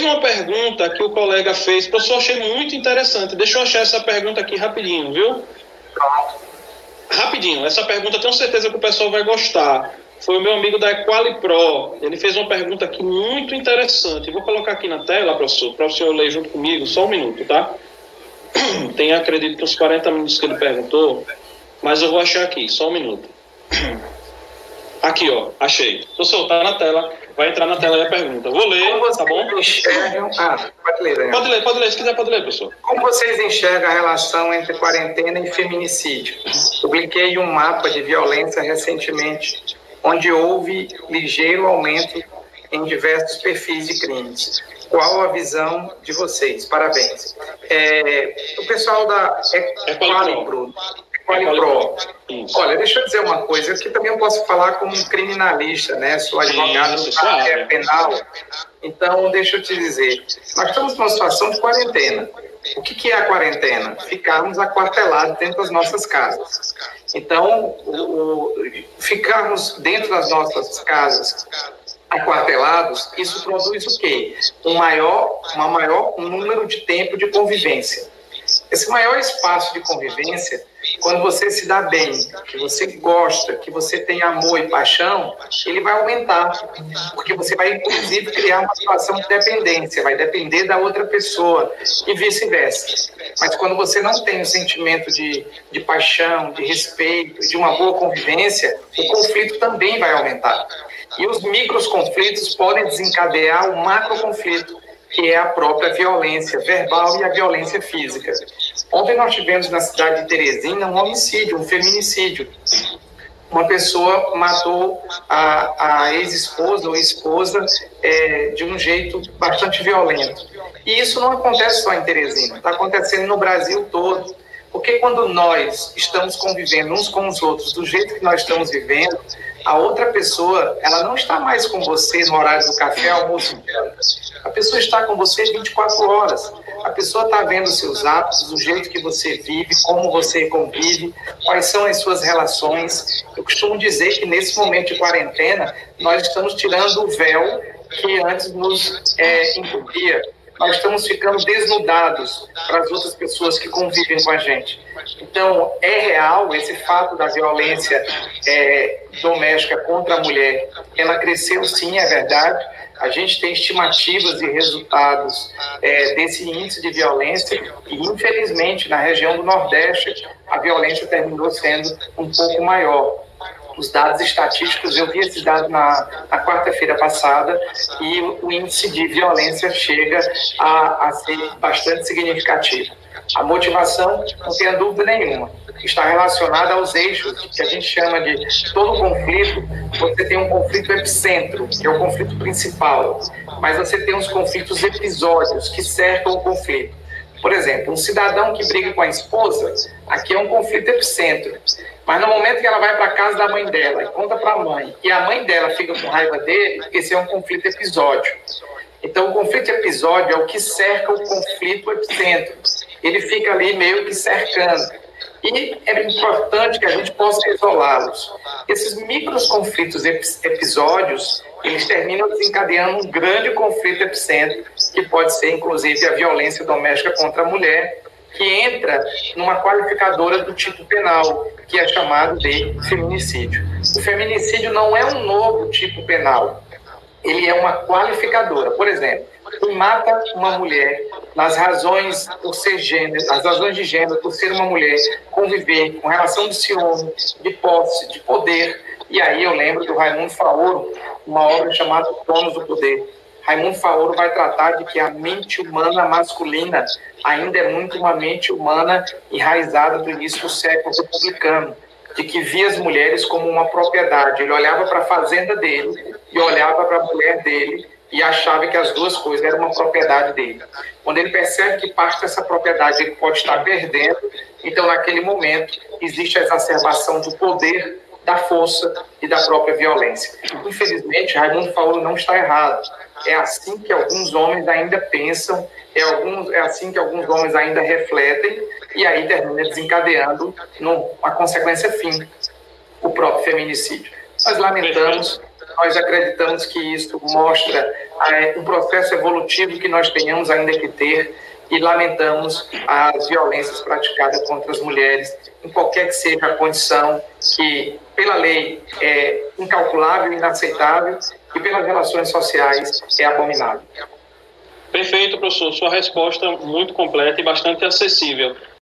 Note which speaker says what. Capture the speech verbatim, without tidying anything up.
Speaker 1: uma pergunta que o colega fez, professor, eu achei muito interessante. Deixa eu achar essa pergunta aqui rapidinho, viu? Rapidinho, essa pergunta eu tenho certeza que o pessoal vai gostar. Foi o meu amigo da EqualiPro. Ele fez uma pergunta aqui muito interessante. Vou colocar aqui na tela, professor, para o senhor ler junto comigo, só um minuto, tá? Tem, acredito que uns quarenta minutos que ele perguntou, mas eu vou achar aqui, só um minuto. Aqui, ó, achei. Professor, tá na tela, vai entrar na tela aí a pergunta. Vou ler,
Speaker 2: Como
Speaker 1: tá bom?
Speaker 2: Enxergam... Ah, pode ler, Daniel.
Speaker 1: Pode ler, pode ler, se quiser pode ler, professor.
Speaker 2: Como vocês enxergam a relação entre quarentena e feminicídio? Publiquei um mapa de violência recentemente, onde houve ligeiro aumento em diversos perfis de crimes. Qual a visão de vocês? Parabéns. É, o pessoal da EqualiPro... EqualiPro. Olha, deixa eu dizer uma coisa, que também eu posso falar como criminalista, né? Sou advogado da área penal, então deixa eu te dizer, nós estamos numa situação de quarentena. O que, que é a quarentena? Ficarmos aquartelados dentro das nossas casas. Então, o, o, ficarmos dentro das nossas casas aquartelados, isso produz o quê? Um maior, uma maior número de tempo de convivência. Esse maior espaço de convivência, quando você se dá bem, que você gosta, que você tem amor e paixão, ele vai aumentar, porque você vai, inclusive, criar uma situação de dependência, vai depender da outra pessoa e vice-versa. Mas quando você não tem o sentimento de, de paixão, de respeito, de uma boa convivência, o conflito também vai aumentar. E os micros conflitos podem desencadear o macro conflito, que é a própria violência verbal e a violência física. Ontem nós tivemos na cidade de Teresina um homicídio, um feminicídio. Uma pessoa matou a, a ex-esposa ou esposa é, de um jeito bastante violento. E isso não acontece só em Teresina, está acontecendo no Brasil todo. Porque quando nós estamos convivendo uns com os outros do jeito que nós estamos vivendo, a outra pessoa, ela não está mais com você no horário do café, almoço dela. A pessoa está com você vinte e quatro horas. A pessoa está vendo os seus hábitos, o jeito que você vive, como você convive, quais são as suas relações. Eu costumo dizer que nesse momento de quarentena, nós estamos tirando o véu que antes nos é, encobria. Nós estamos ficando desnudados para as outras pessoas que convivem com a gente. Então, é real esse fato da violência é, doméstica contra a mulher. Ela cresceu sim, é verdade. A gente tem estimativas e resultados é, desse índice de violência e, infelizmente, na região do Nordeste, a violência terminou sendo um pouco maior. Os dados estatísticos, eu vi esses dados na, na quarta-feira passada e o índice de violência chega a, a ser bastante significativo. A motivação, não tenha dúvida nenhuma, está relacionada aos eixos que a gente chama de todo conflito. Você tem um conflito epicentro, que é o conflito principal, mas você tem os conflitos episódios que cercam o conflito. Por exemplo, um cidadão que briga com a esposa, aqui é um conflito epicentro. Mas no momento que ela vai para a casa da mãe dela e conta para a mãe, e a mãe dela fica com raiva dele, esse é um conflito episódio. Então, o conflito episódio é o que cerca o conflito epicentro. Ele fica ali meio que cercando. E é importante que a gente possa isolá-los. Esses micros conflitos episódios, eles terminam desencadeando um grande conflito epicentro, que pode ser, inclusive, a violência doméstica contra a mulher, que entra numa qualificadora do tipo penal, que é chamado de feminicídio. O feminicídio não é um novo tipo penal, ele é uma qualificadora. Por exemplo, quem mata uma mulher nas razões por ser gênero, as razões de gênero, por ser uma mulher, conviver com relação de ciúme, de posse, de poder. E aí eu lembro do Raimundo Faoro, uma obra chamada Donos do Poder. Raimundo Faoro vai tratar de que a mente humana masculina ainda é muito uma mente humana enraizada do início do século republicano, de que via as mulheres como uma propriedade. Ele olhava para a fazenda dele e olhava para a mulher dele e achava que as duas coisas eram uma propriedade dele. Quando ele percebe que parte dessa propriedade ele pode estar perdendo, então naquele momento existe a exacerbação do poder, da força e da própria violência. Infelizmente, Raimundo Faoro não está errado. É assim que alguns homens ainda pensam, é, alguns, é assim que alguns homens ainda refletem, e aí termina desencadeando numa consequência fim, o próprio feminicídio. Nós lamentamos, nós acreditamos que isso mostra é, um processo evolutivo que nós tenhamos ainda que ter e lamentamos as violências praticadas contra as mulheres, em qualquer que seja a condição que, pela lei, é incalculável, inaceitável e pelas relações sociais é abominável.
Speaker 1: Perfeito, professor. Sua resposta muito completa e bastante acessível.